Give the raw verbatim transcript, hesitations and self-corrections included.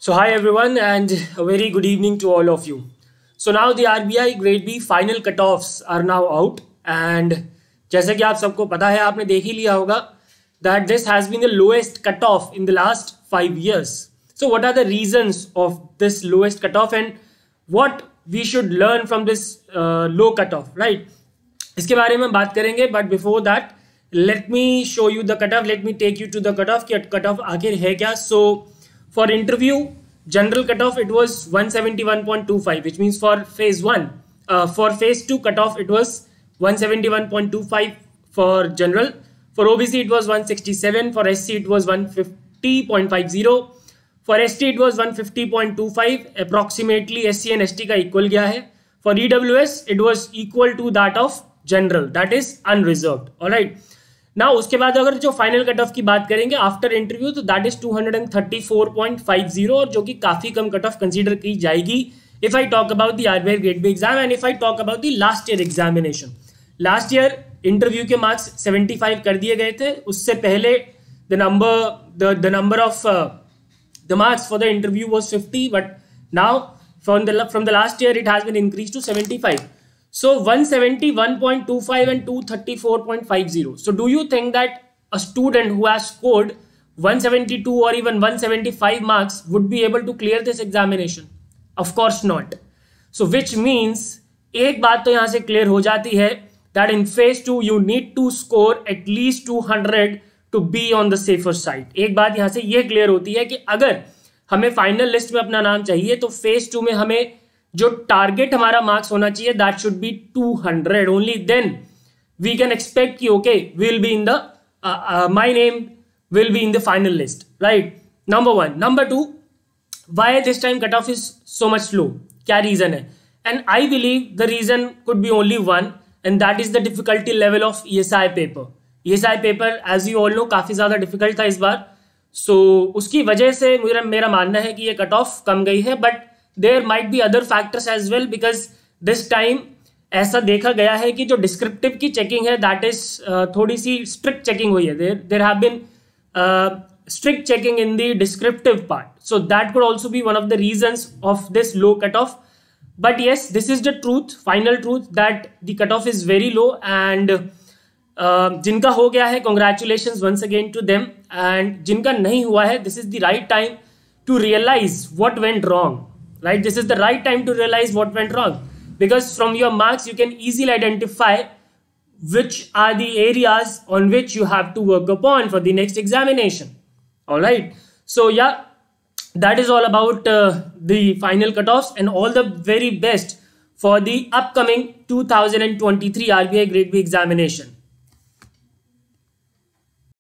So hi everyone and a very good evening to all of you. So now the R B I Grade B final cutoffs are now out and जैसे कि आप सबको पता है आपने देख ही लिया होगा that this has been the lowest cutoff in the last five years. So what are the reasons of this lowest cutoff and what we should learn from this uh, low cutoff, right? इसके बारे में बात करेंगे but before that let me show you the cutoff. Let me take you to the cutoff कि cutoff आखिर है क्या. So for interview general cutoff it was one seventy-one point two five, which means for phase one. Uh, for phase two cutoff it was one seventy-one point two five for general. For O B C it was one sixty-seven. For S C it was one fifty point five zero. For S T it was one fifty point two five. Approximately S C and S T का equal गया है. For E W S it was equal to that of general, that is unreserved. Alright. ना उसके बाद अगर जो final cut off की बात करेंगे आफ्टर इंटरव्यू तो that is two thirty four point five zero, और जो कि काफी कम कट ऑफ कंसीडर की जाएगी if I talk about the RBI grade B exam and if I talk about the last year examination. Last year interview के marks seventy five कर दिए गए थे. उससे पहले the number the number of the marks for the interview was fifty, but now from the from the last year it has been increase to seventy five. So one seventy-one point two five and two thirty-four point five zero. So do you think that a student who has scored one seventy-two or even one seventy-five marks would be able to clear this examination? Of course not. So which means एक बात तो यहाँ से clear हो जाती है that in phase two you need to score at least two hundred to be on the safer side. एक बात यहाँ से ये clear होती है कि अगर हमें final list में अपना नाम चाहिए तो phase two में हमें जो टारगेट हमारा मार्क्स होना चाहिए that should be two hundred. Only then we can expect कि okay will be in the my name will be in the final list, right. Number one. Number two, why this time cut off is so much slow? क्या reason है? And I believe the reason could be only one and that is the difficulty level of E S I paper. E S I paper as you all know काफी ज्यादा difficult था इस बार. सो so, उसकी वजह से मेरा मेरा मानना है कि ये कट ऑफ कम गई है, but there might be other factors as well because this time ऐसा देखा गया है कि जो डिस्क्रिप्टिव की चेकिंग है दैट इज uh, थोड़ी सी स्ट्रिक्ट चेकिंग हुई है. There there have been strict checking in the descriptive part, so that could also be one of the reasons of this low cut off. But yes, this is the truth, final truth, that the cut off is very low. And जिनका हो गया है congratulations once again to them, and जिनका नहीं हुआ है this is the right time to realise what went wrong. Right, this is the right time to realize what went wrong, because from your marks you can easily identify which are the areas on which you have to work upon for the next examination. All right, so yeah, that is all about uh, the final cutoffs, and all the very best for the upcoming two thousand twenty-three R B I Grade B examination.